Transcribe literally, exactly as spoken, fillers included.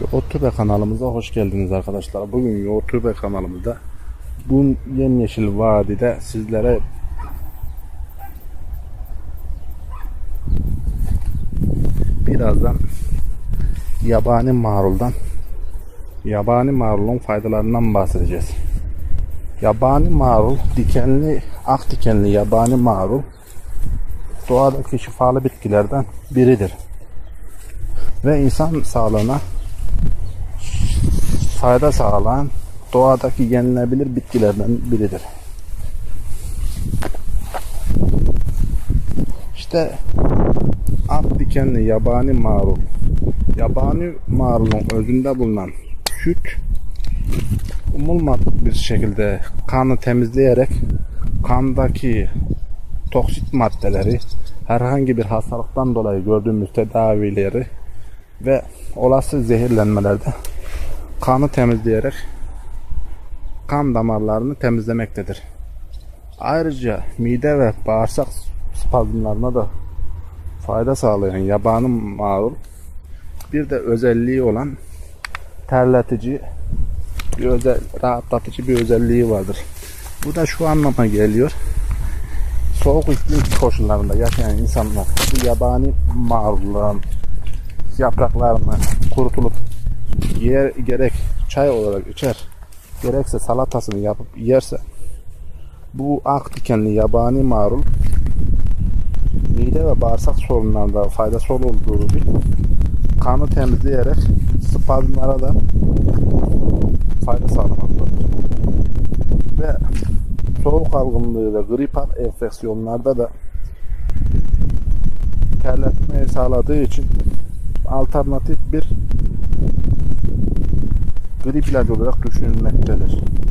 YouTube kanalımıza hoş geldiniz arkadaşlar. Bugün YouTube kanalımızda bu yemyeşil vadide sizlere birazdan yabani maruldan yabani marulun faydalarından bahsedeceğiz. Yabani marul, dikenli, ak dikenli yabani marul doğadaki şifalı bitkilerden biridir ve insan sağlığına fayda sağlayan doğadaki yenilebilir bitkilerden biridir. İşte ak dikenli yabani marul. Yabani marulun özünde bulunan süt umulmadık bir şekilde kanı temizleyerek kandaki toksit maddeleri, herhangi bir hastalıktan dolayı gördüğümüz tedavileri ve olası zehirlenmelerde kanı temizleyerek kan damarlarını temizlemektedir. Ayrıca mide ve bağırsak spazmlarına da fayda sağlayan yabani marul bir de özelliği olan terletici bir özel, rahatlatıcı bir özelliği vardır. Bu da şu anlama geliyor: soğuk iklim koşullarında yaşayan insanlar bu yabani marulların yapraklarını kurutulup yer, gerek çay olarak içer, gerekse salatasını yapıp yerse, bu ak dikenli yabani marul mide ve bağırsak sorunlarında faydası olduğu gibi kanı temizleyerek spazmlara da fayda sağlamaktadır. Ve soğuk algınlığı ve gripal enfeksiyonlarda da terletmeyi sağladığı için alternatif bir grip ilacı olarak düşünülmektedir.